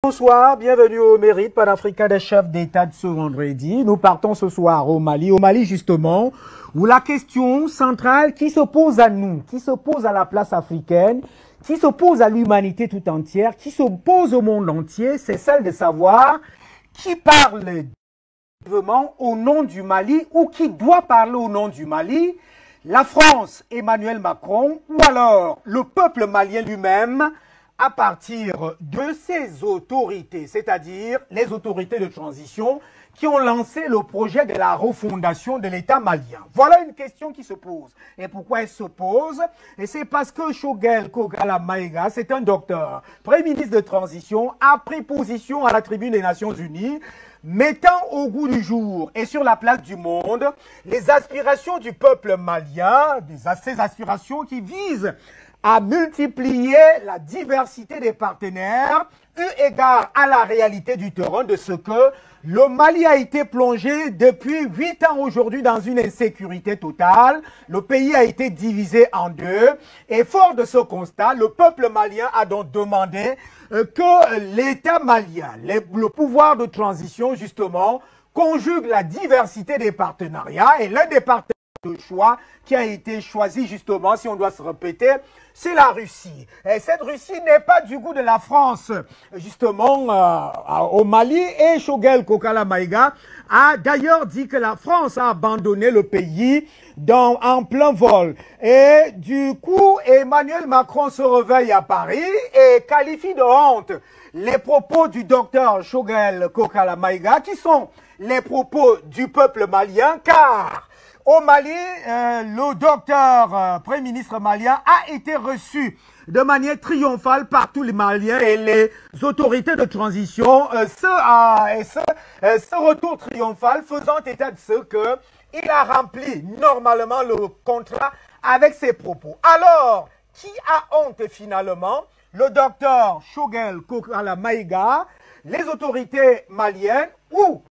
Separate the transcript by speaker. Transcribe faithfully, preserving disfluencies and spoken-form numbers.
Speaker 1: bonsoir, bienvenue au Mérite panafricain des chefs d'État de ce vendredi. Nous partons ce soir au Mali, au Mali justement, où la question centrale qui se pose à nous, qui se pose à la place africaine, qui se pose à l'humanité tout entière, qui se pose au monde entier, c'est celle de savoir qui parle au nom du Mali ou qui doit parler au nom du Mali, la France, Emmanuel Macron, ou alors le peuple malien lui-même, à partir de ses autorités, c'est-à-dire les autorités de transition qui ont lancé le projet de la refondation de l'État malien. Voilà une question qui se pose. Et pourquoi elle se pose? Et c'est parce que Choguel Kokala Maïga, c'est un docteur, Premier ministre de transition, a pris position à la tribune des Nations Unies, mettant au goût du jour et sur la place du monde les aspirations du peuple malien, ces aspirations qui visent à multiplier la diversité des partenaires, eu égard à la réalité du terrain de ce que le Mali a été plongé depuis huit ans aujourd'hui dans une insécurité totale. Le pays a été divisé en deux. Et fort de ce constat, le peuple malien a donc demandé euh, que l'État malien, les, le pouvoir de transition justement, conjugue la diversité des partenariats. Et l'un des partenaires de choix qui a été choisi justement, si on doit se répéter, c'est la Russie. Et cette Russie n'est pas du goût de la France, justement, euh, au Mali. Et Choguel Kokala Maïga a d'ailleurs dit que la France a abandonné le pays dans, en plein vol. Et du coup, Emmanuel Macron se réveille à Paris et qualifie de honte les propos du docteur Choguel Kokala Maïga, qui sont les propos du peuple malien, car au Mali, euh, le docteur euh, Premier ministre malien a été reçu de manière triomphale par tous les Maliens et les autorités de transition. Euh, ce, euh, et ce, euh, ce retour triomphal faisant état de ce que il a rempli normalement le contrat avec ses propos. Alors, qui a honte finalement? Le docteur Choguel Kokala Maïga, les autorités maliennes ou